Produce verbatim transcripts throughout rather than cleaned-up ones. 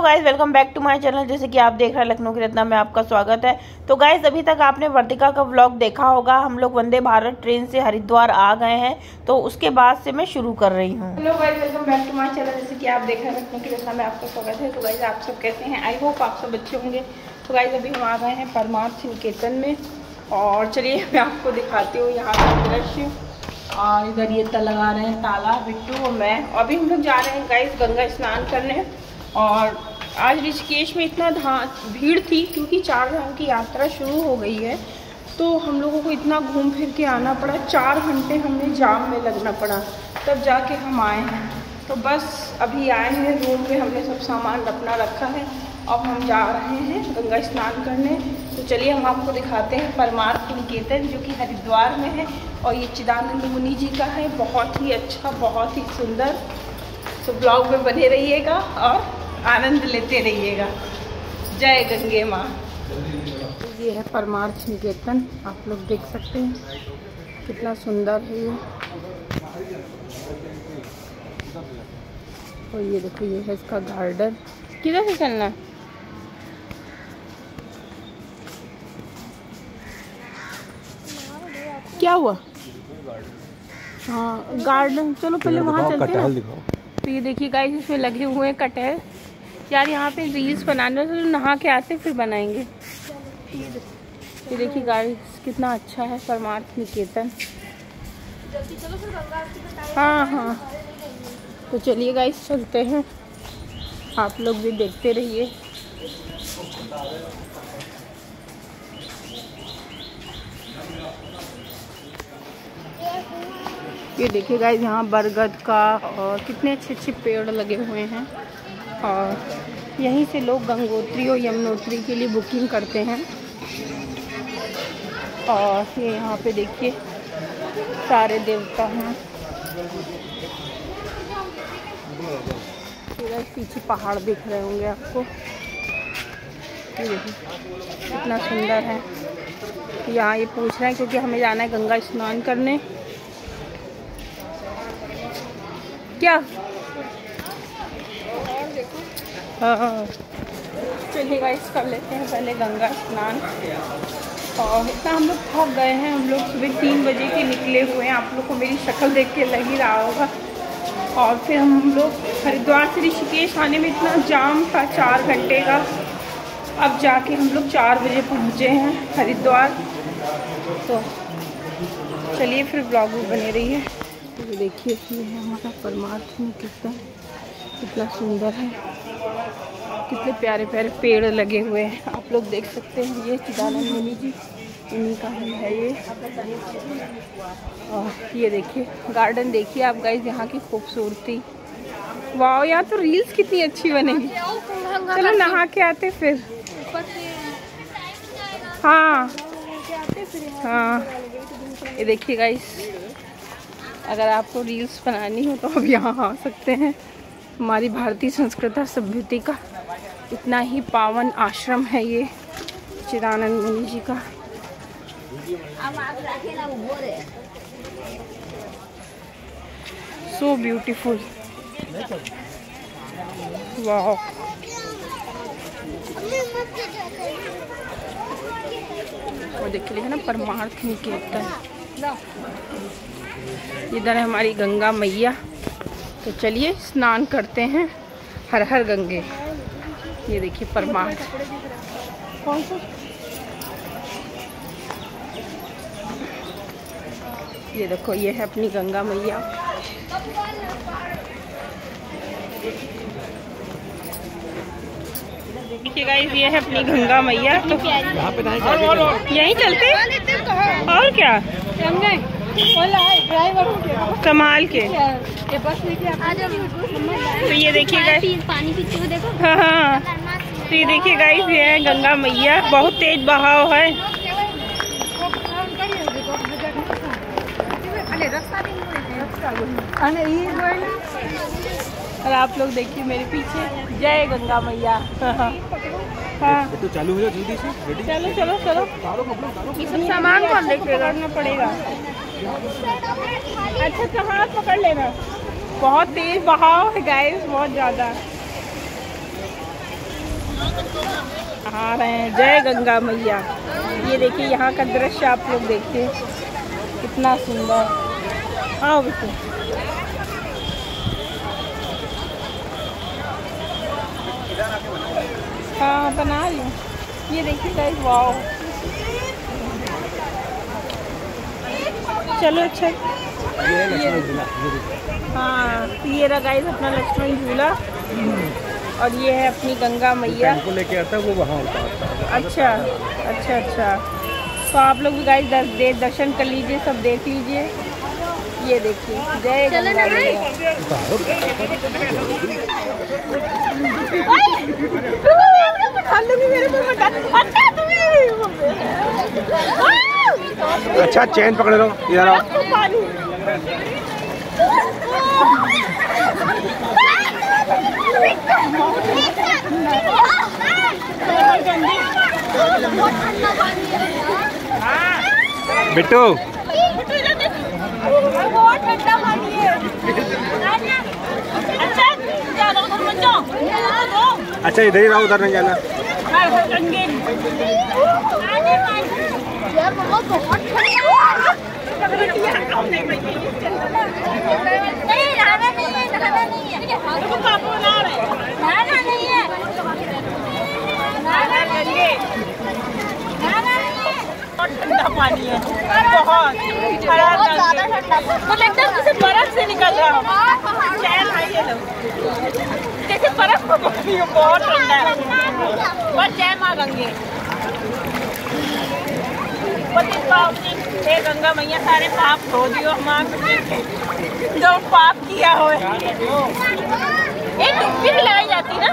Guys welcome back to my channel. जैसे कि आप देख रहे हैं लखनऊ की रत्ना में आपका स्वागत है। तो गाइज अभी तक आपने वर्तिका का व्लॉग देखा होगा। हम लोग वंदे भारत ट्रेन से हरिद्वार आ गए हैं, तो उसके बाद से मैं शुरू कर रही हूँ। Hello guys welcome back to my channel. जैसे कि आप देख रहे हैं लखनऊ की रत्ना में आपका स्वागत है। तो गाइज आप सब कैसे हैं? आई होप आप सब अच्छे होंगे। तो गाइज अभी हम आ गए हैं परमार्थ निकेतन में, और चलिए मैं आपको दिखाती हूँ यहाँ का दृश्य। और इधर ये तल लगा रहे हैं ताला, बिट्टू और मैं। अभी हम लोग जा रहे हैं गाइस गंगा स्नान करने। और आज ऋषिकेश में इतना भीड़ थी क्योंकि चार धाम की यात्रा शुरू हो गई है, तो हम लोगों को इतना घूम फिर के आना पड़ा। चार घंटे हमें जाम में लगना पड़ा, तब जाके हम आए हैं। तो बस अभी आए हैं रूम में, हमने सब सामान अपना रखा है। अब हम जा रहे हैं गंगा स्नान करने। तो चलिए हम आपको दिखाते हैं परमार्थ निकेतन, जो कि हरिद्वार में है। और ये चिदानंद मुनि जी का है। बहुत ही अच्छा, बहुत ही सुंदर। तो ब्लॉग में बने रहिएगा और आनंद लेते रहिएगा। जय गंगे माँ। ये है परमार्थ निकेतन, आप लोग देख सकते हैं कितना सुंदर है ये। और ये देखो, ये है इसका गार्डन। किधर से चलना है? क्या हुआ? हाँ गार्डन, चलो पहले वहाँ चलते हैं। तो ये देखिए गाइस, इसमें लगे हुए हैं कटहल। यार यहाँ पे रील्स बनाने, तो नहा के आते फिर बनाएंगे। ये देखिए गाइस कितना अच्छा है परमार्थ निकेतन। हाँ हाँ, तो चलिए गाइस चलते हैं, आप लोग भी देखते रहिए। ये देखिए गाइस, यहाँ बरगद का और कितने अच्छे अच्छे पेड़ लगे हुए हैं। और यहीं से लोग गंगोत्री और यमुनोत्री के लिए बुकिंग करते हैं। और ये यहाँ पे देखिए सारे देवता हैं। पीछे पहाड़ दिख रहे होंगे आपको। ये देखिए कितना सुंदर है। यहाँ ये पूछ रहे हैं क्योंकि हमें जाना है गंगा स्नान करने। क्या? हाँ चलिए गाइस कर लेते हैं पहले गंगा स्नान। और इतना हम लोग थक गए हैं। हम लोग सुबह तीन बजे के निकले हुए हैं। आप लोग को मेरी शक्ल देख के लग ही रहा होगा। और फिर हम लोग हरिद्वार से ऋषिकेश आने में इतना जाम था, चार घंटे का। अब जाके हम लोग चार बजे पहुँचे हैं हरिद्वार। तो चलिए फिर ब्लॉग में बने रहिए। तो देखिए ये है हमारा परमार्थ निकेतन, कितना सुंदर है। कितने प्यारे प्यारे पेड़ लगे हुए हैं, आप लोग देख सकते हैं। ये चिदानंद मुनि जी, इन्हीं का ही है ये। और ये देखिए गार्डन, देखिए आप गाइस यहाँ की खूबसूरती। वाह, यहाँ तो रील्स कितनी अच्छी बनेगी। चलो नहा के आते फिर। हाँ हाँ, ये देखिए गाइस, अगर आपको रील्स बनानी हो तो आप यहाँ आ सकते हैं। हमारी भारतीय संस्कृति सभ्यता का इतना ही पावन आश्रम है ये चिदानंद मुनि जी का। सो ब्यूटीफुल, वाह। और देख लीजिए ना परमार्थ निकेतन। इधर है हमारी गंगा मैया। तो चलिए स्नान करते हैं। हर हर गंगे। ये देखिए परमार्थ। कौन सा? ये देखो, ये है अपनी गंगा मैया। देखिए गाइस, ये है अपनी गंगा मैया। तो यहीं चलते और क्या, संभाल के। तो ये देखिए गाइस, पानी पीते हुए देखो। हाँ हाँ, तो ये देखिए गाइस, ये है गंगा मैया। बहुत तेज बहाव है। और आप लोग देखिए मेरे पीछे, जय गंगा मैया। हाँ तो चालू हो जाए जल्दी से। चलो चलो चलो, ये सब सामान कौन लेके करना पड़ेगा। अच्छा अच्छा, हाथ पकड़ लेना। बहुत तेज बहाव है गाइस, बहुत ज़्यादा। आ रहे हैं। जय गंगा मैया। ये देखिए यहाँ का दृश्य आप लोग देखिए कितना सुंदर। आओ बेटे। हाँ बना रही हूँ। ये देखिए गाइस, वाओ। चलो अच्छा। ये हाँ ये रहा गाइस अपना लक्ष्मण झूला, और ये है अपनी गंगा मैया को लेके आता है वो वहाँ होता है। अच्छा अच्छा अच्छा। तो आप लोग भी गाइस दर, दे, दर्शन कर लीजिए, सब देख लीजिए। ये देखिए जय गंगा मैया। अच्छा चैन पकड़ लो इधर आओ। बिट्टू बहुत ठंडा पानी है। अच्छा ज्यादा उधर मत जाओ। अच्छा इधर ही रहो, उधर नहीं जाना। यार बहुत बहुत नहीं नहाना नहीं है, नहाना नहीं है। पापा नहा रहे हैं। नहाना नहीं है, नहाना नहीं है। बहुत ठंडा पानी है, बहुत बहुत ज्यादा ठंडा मतलब एकदम जैसे बर्फ से निकल रहा हो। चैन है ये लोग जैसे बर्फ को पकड़ी हो, बहुत ठंडा है। बस जय माँ गंगे। पतित पावनी हे गंगा मैया, सारे पाप धो दियो माँ जो पाप किया हो। एक डुबकी दिलाई जाती ना,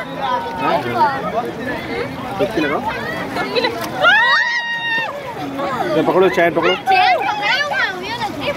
डुबकी लगाओ। डुबकी लगा। पकड़ो चैन पकड़ो। चैन पकड़ो हुई ना जी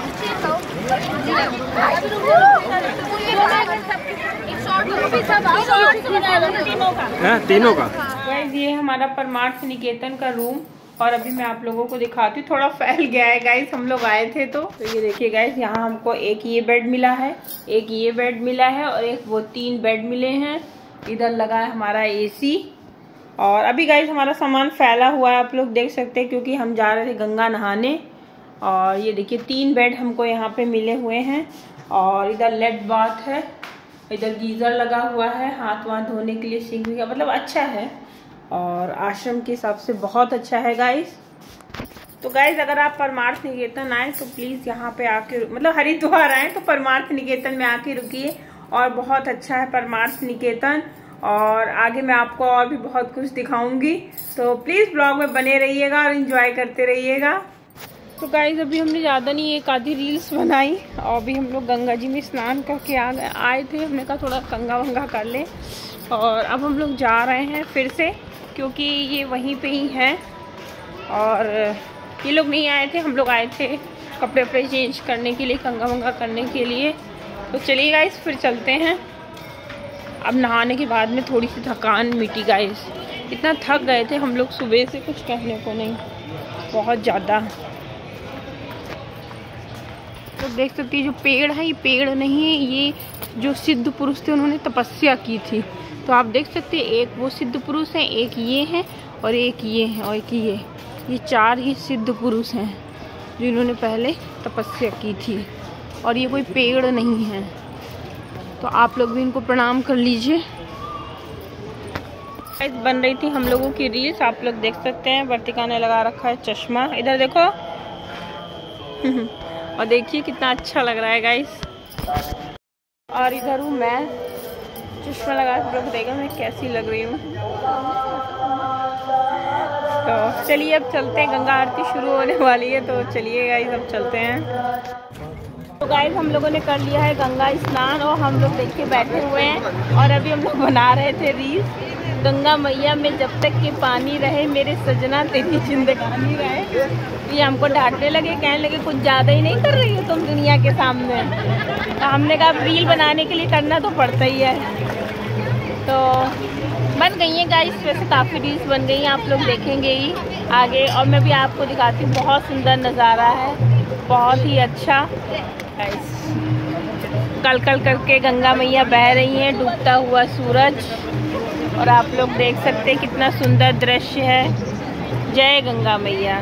तीनों का। हाँ तीनों का। गाइस ये हमारा परमार्थ निकेतन का रूम, और अभी मैं आप लोगों को दिखाती हूँ। थोड़ा फैल गया है गाइस, हम लोग आए थे तो तो ये देखिए गाइस, यहाँ हमको एक ये बेड मिला है, एक ये बेड मिला है, और एक वो तीन बेड मिले हैं। इधर लगा है हमारा एसी। और अभी गाइस हमारा सामान फैला हुआ है, आप लोग देख सकते हैं, क्योंकि हम जा रहे थे गंगा नहाने। और ये देखिए तीन बेड हमको यहाँ पे मिले हुए हैं, और इधर लेट बाथ है, इधर गीज़र लगा हुआ है, हाथ वाथ धोने के लिए सिंक का, मतलब अच्छा है। और आश्रम के हिसाब से बहुत अच्छा है गाइस। तो गाइस अगर आप परमार्थ निकेतन आए तो प्लीज़ यहाँ पे आके, मतलब हरिद्वार आए तो परमार्थ निकेतन में आके रुकिए, और बहुत अच्छा है परमार्थ निकेतन। और आगे मैं आपको और भी बहुत कुछ दिखाऊंगी, तो प्लीज़ ब्लॉग में बने रहिएगा और एंजॉय करते रहिएगा। तो गाइस अभी हमने ज़्यादा नहीं एक आधी रील्स बनाई, और अभी हम लोग गंगा जी में स्नान करके आ गए आए थे। हमने कहा थोड़ा गंगा वंगा कर लें, और अब हम लोग जा रहे हैं फिर से, क्योंकि ये वहीं पे ही है। और ये लोग नहीं आए थे, हम लोग आए थे कपड़े वपड़े चेंज करने के लिए, गंगा वंगा करने के लिए। तो चलिए गाइस फिर चलते हैं। अब नहाने के बाद में थोड़ी सी थकान मिटी गाइस, इतना थक गए थे हम लोग सुबह से, कुछ कहने को नहीं, बहुत ज़्यादा। तो देख सकते हैं जो पेड़ है, ये पेड़ नहीं है, ये जो सिद्ध पुरुष थे उन्होंने तपस्या की थी। तो आप देख सकते हैं एक वो सिद्ध पुरुष हैं, एक ये हैं, और एक ये हैं, और एक ये ये चार ही सिद्ध पुरुष हैं जिन्होंने पहले तपस्या की थी। और ये कोई पेड़ नहीं है, तो आप लोग भी इनको प्रणाम कर लीजिए। बन रही थी हम लोगों की रील्स, आप लोग देख सकते हैं। वर्तिका ने लगा रखा है चश्मा, इधर देखो। और देखिए कितना अच्छा लग रहा है गाइस। और इधर हूँ मैं, चश्मा लगा के लोग देखो मैं कैसी लग रही हूँ। तो चलिए अब चलते हैं, गंगा आरती शुरू होने वाली है, तो चलिए गाइस अब चलते हैं। तो गाइस हम लोगों ने कर लिया है गंगा स्नान, और हम लोग देख के बैठे हुए हैं, और अभी हम लोग बना रहे थे रील्स। गंगा मैया में जब तक के पानी रहे, मेरे सजना तेरी जिंदगानी रहे। ये हमको डांटने लगे, कहने लगे कुछ ज़्यादा ही नहीं कर रही हो तुम दुनिया के सामने। तो हमने कहा रील बनाने के लिए करना तो पड़ता ही है। तो बन गई हैं गाइस, वैसे काफ़ी रील्स बन गई हैं, आप लोग देखेंगे ही आगे। और मैं भी आपको दिखाती हूँ, बहुत सुंदर नज़ारा है, बहुत ही अच्छा गाइस। कल कल करके गंगा मैया बह रही हैं, डूबता हुआ सूरज, और आप लोग देख सकते हैं कितना सुंदर दृश्य है। जय गंगा मैया।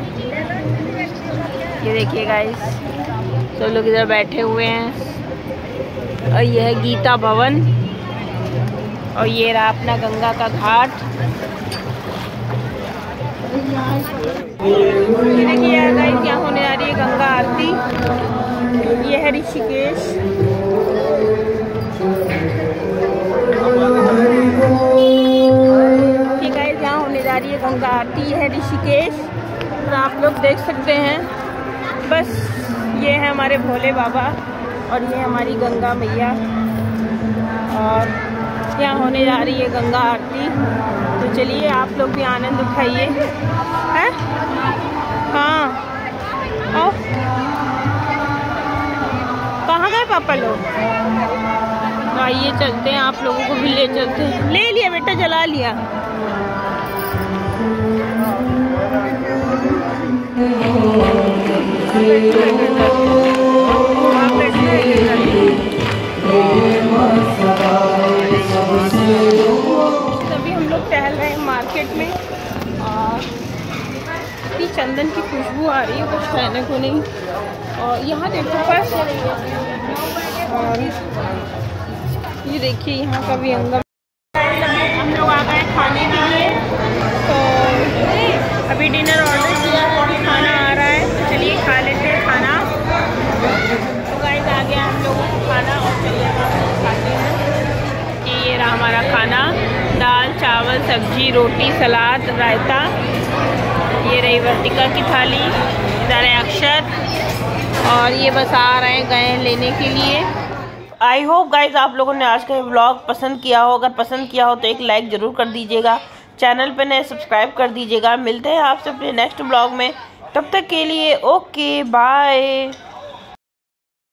ये देखिए गाइस, सब तो लोग इधर बैठे हुए हैं और यह है गीता भवन और ये रहा अपना गंगा का घाट। ये देखिए गाइस, यहाँ होने आ रही है गंगा आरती। ये है ऋषिकेश। ठीक है, यहाँ होने जा रही है गंगा आरती। ये है ऋषिकेश और आप लोग देख सकते हैं। बस ये है हमारे भोले बाबा और ये हमारी गंगा मैया और यहाँ होने जा रही है गंगा आरती। तो चलिए आप लोग भी आनंद उठाइए। हैं? हाँ, आओ। कहाँ गए पापा लोग? आइए चलते हैं, आप लोगों को भी ले चलते हैं। ले लिया बेटा, जला लिया। अभी हम लोग टहल रहे हैं मार्केट में और इतनी चंदन की खुशबू आ रही है, कुछ कहने को नहीं। और यहाँ देखो बस, और ये देखिए यहाँ का भी अंगम। हम लोग आ गए खाने के लिए, तो अभी डिनर ऑर्डर किया है, अभी खाना आ रहा है। तो चलिए खा लेते हैं खाना। तो गाइस आ गया हम लोगों को खाना और चलिए खाते हैं। ये रहा हमारा खाना, दाल चावल सब्जी रोटी सलाद रायता। ये रही वर्तिका की थाली, इधर है अक्षत और ये बस आ रहे हैं, गए लेने के लिए। आई होप गाइज आप लोगों ने आज का व्लॉग पसंद किया हो। अगर पसंद किया हो तो एक लाइक ज़रूर कर दीजिएगा, चैनल पे नए सब्सक्राइब कर दीजिएगा। मिलते हैं आपसे अपने नेक्स्ट व्लॉग में, तब तक के लिए ओके बाय।